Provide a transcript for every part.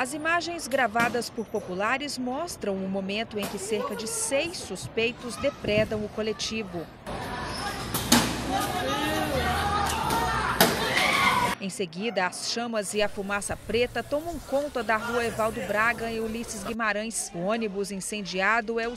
As imagens gravadas por populares mostram o momento em que cerca de 6 suspeitos depredam o coletivo. Em seguida, as chamas e a fumaça preta tomam conta da rua Evaldo Braga e Ulisses Guimarães. O ônibus incendiado é o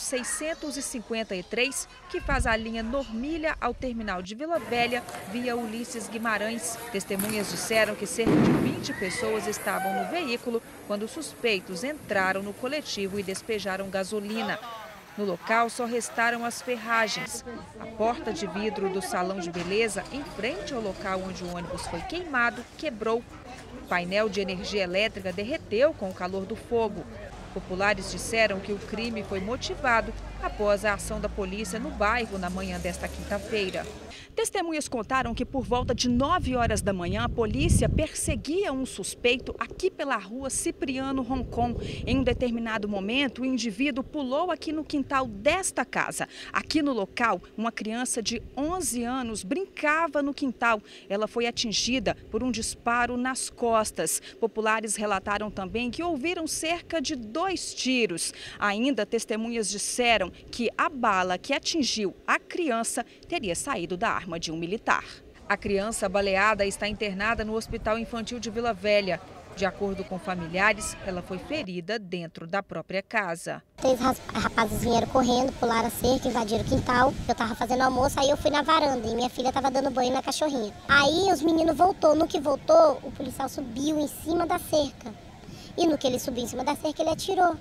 653, que faz a linha Normilha ao terminal de Vila Velha via Ulisses Guimarães. Testemunhas disseram que cerca de 20 pessoas estavam no veículo quando os suspeitos entraram no coletivo e despejaram gasolina. No local só restaram as ferragens. A porta de vidro do salão de beleza, em frente ao local onde o ônibus foi queimado, quebrou. O painel de energia elétrica derreteu com o calor do fogo. Populares disseram que o crime foi motivado após a ação da polícia no bairro na manhã desta quinta-feira. Testemunhas contaram que por volta de 9 horas da manhã a polícia perseguia um suspeito aqui pela rua Cipriano Roncon. Em um determinado momento, o indivíduo pulou aqui no quintal desta casa. Aqui no local, uma criança de 11 anos brincava no quintal. Ela foi atingida por um disparo nas costas. Populares relataram também que ouviram cerca de 2 tiros. Ainda, testemunhas disseram que a bala que atingiu a criança teria saído da arma de um militar. A criança baleada está internada no Hospital Infantil de Vila Velha. De acordo com familiares, ela foi ferida dentro da própria casa. 3 rapazes vieram correndo, pularam a cerca, invadiram o quintal. Eu estava fazendo almoço, aí eu fui na varanda e minha filha estava dando banho na cachorrinha. Aí os meninos voltou. No que voltou, o policial subiu em cima da cerca. E no que ele subiu em cima da cerca, ele atirou.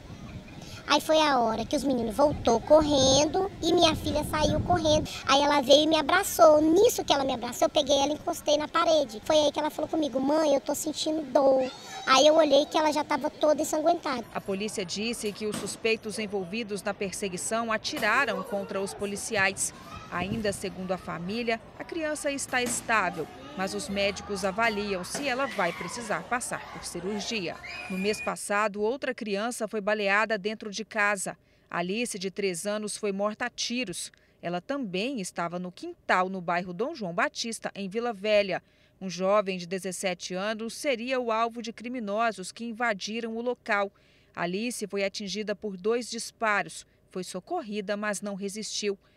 Aí foi a hora que os meninos voltou correndo e minha filha saiu correndo. Aí ela veio e me abraçou. Nisso que ela me abraçou, eu peguei ela e encostei na parede. Foi aí que ela falou comigo: mãe, eu tô sentindo dor. Aí eu olhei que ela já estava toda ensanguentada. A polícia disse que os suspeitos envolvidos na perseguição atiraram contra os policiais. Ainda segundo a família, a criança está estável, mas os médicos avaliam se ela vai precisar passar por cirurgia. No mês passado, outra criança foi baleada dentro de casa. Alice, de 3 anos, foi morta a tiros. Ela também estava no quintal no bairro Dom João Batista, em Vila Velha. Um jovem de 17 anos seria o alvo de criminosos que invadiram o local. Alice foi atingida por 2 disparos. Foi socorrida, mas não resistiu.